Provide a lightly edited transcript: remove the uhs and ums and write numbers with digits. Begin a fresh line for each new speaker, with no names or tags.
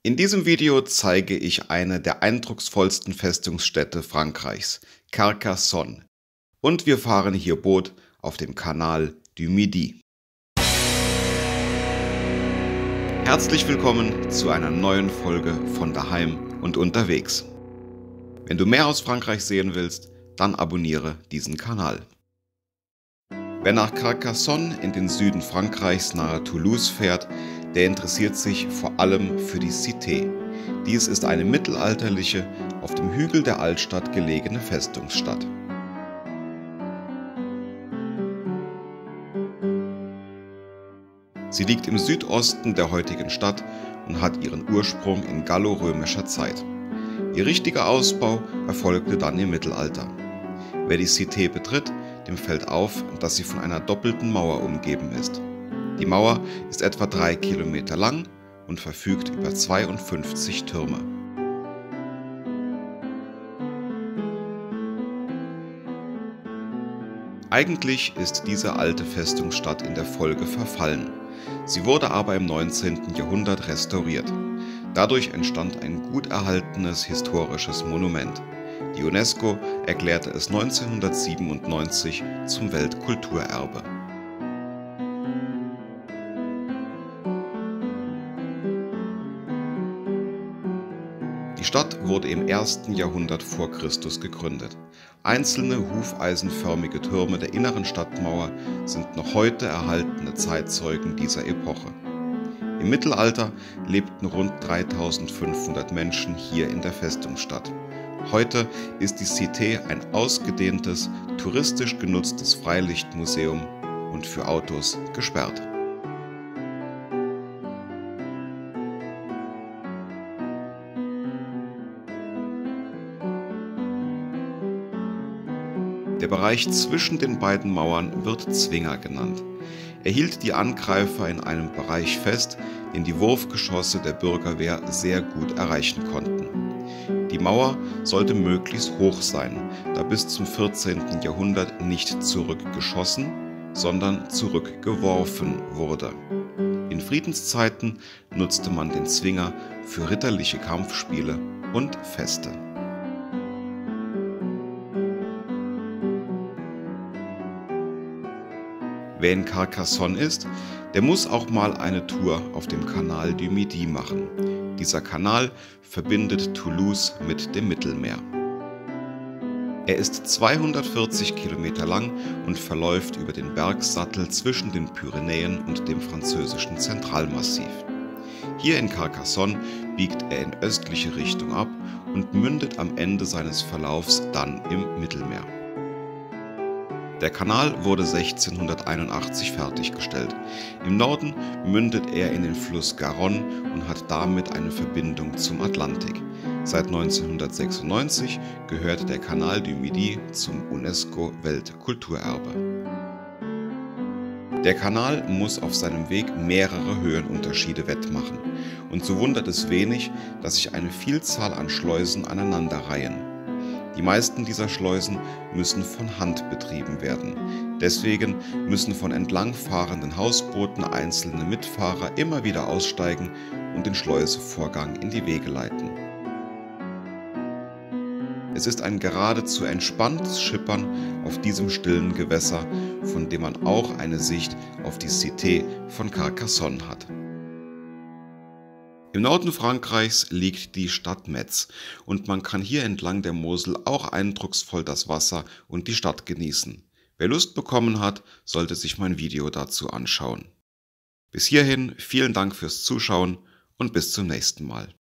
In diesem Video zeige ich eine der eindrucksvollsten Festungsstädte Frankreichs, Carcassonne. Und wir fahren hier Boot auf dem Canal du Midi. Herzlich willkommen zu einer neuen Folge von daheim und unterwegs. Wenn du mehr aus Frankreich sehen willst, dann abonniere diesen Kanal. Wer nach Carcassonne in den Süden Frankreichs nahe Toulouse fährt, der interessiert sich vor allem für die Cité. Dies ist eine mittelalterliche, auf dem Hügel der Altstadt gelegene Festungsstadt. Sie liegt im Südosten der heutigen Stadt und hat ihren Ursprung in gallorömischer Zeit. Ihr richtiger Ausbau erfolgte dann im Mittelalter. Wer die Cité betritt, dem fällt auf, dass sie von einer doppelten Mauer umgeben ist. Die Mauer ist etwa 3 Kilometer lang und verfügt über 52 Türme. Eigentlich ist diese alte Festungsstadt in der Folge verfallen. Sie wurde aber im 19. Jahrhundert restauriert. Dadurch entstand ein gut erhaltenes historisches Monument. Die UNESCO erklärte es 1997 zum Weltkulturerbe. Die Stadt wurde im 1. Jahrhundert vor Christus gegründet. Einzelne hufeisenförmige Türme der inneren Stadtmauer sind noch heute erhaltene Zeitzeugen dieser Epoche. Im Mittelalter lebten rund 3500 Menschen hier in der Festungsstadt. Heute ist die Cité ein ausgedehntes, touristisch genutztes Freilichtmuseum und für Autos gesperrt. Der Bereich zwischen den beiden Mauern wird Zwinger genannt. Er hielt die Angreifer in einem Bereich fest, den die Wurfgeschosse der Bürgerwehr sehr gut erreichen konnten. Die Mauer sollte möglichst hoch sein, da bis zum 14. Jahrhundert nicht zurückgeschossen, sondern zurückgeworfen wurde. In Friedenszeiten nutzte man den Zwinger für ritterliche Kampfspiele und Feste. Wer in Carcassonne ist, der muss auch mal eine Tour auf dem Canal du Midi machen. Dieser Kanal verbindet Toulouse mit dem Mittelmeer. Er ist 240 Kilometer lang und verläuft über den Bergsattel zwischen den Pyrenäen und dem französischen Zentralmassiv. Hier in Carcassonne biegt er in östliche Richtung ab und mündet am Ende seines Verlaufs dann im Mittelmeer. Der Kanal wurde 1681 fertiggestellt. Im Norden mündet er in den Fluss Garonne und hat damit eine Verbindung zum Atlantik. Seit 1996 gehört der Canal du Midi zum UNESCO-Weltkulturerbe. Der Kanal muss auf seinem Weg mehrere Höhenunterschiede wettmachen. Und so wundert es wenig, dass sich eine Vielzahl an Schleusen aneinanderreihen. Die meisten dieser Schleusen müssen von Hand betrieben werden. Deswegen müssen von entlang fahrenden Hausbooten einzelne Mitfahrer immer wieder aussteigen und den Schleusevorgang in die Wege leiten. Es ist ein geradezu entspanntes Schippern auf diesem stillen Gewässer, von dem man auch eine Sicht auf die Cité von Carcassonne hat. Im Norden Frankreichs liegt die Stadt Metz und man kann hier entlang der Mosel auch eindrucksvoll das Wasser und die Stadt genießen. Wer Lust bekommen hat, sollte sich mein Video dazu anschauen. Bis hierhin vielen Dank fürs Zuschauen und bis zum nächsten Mal.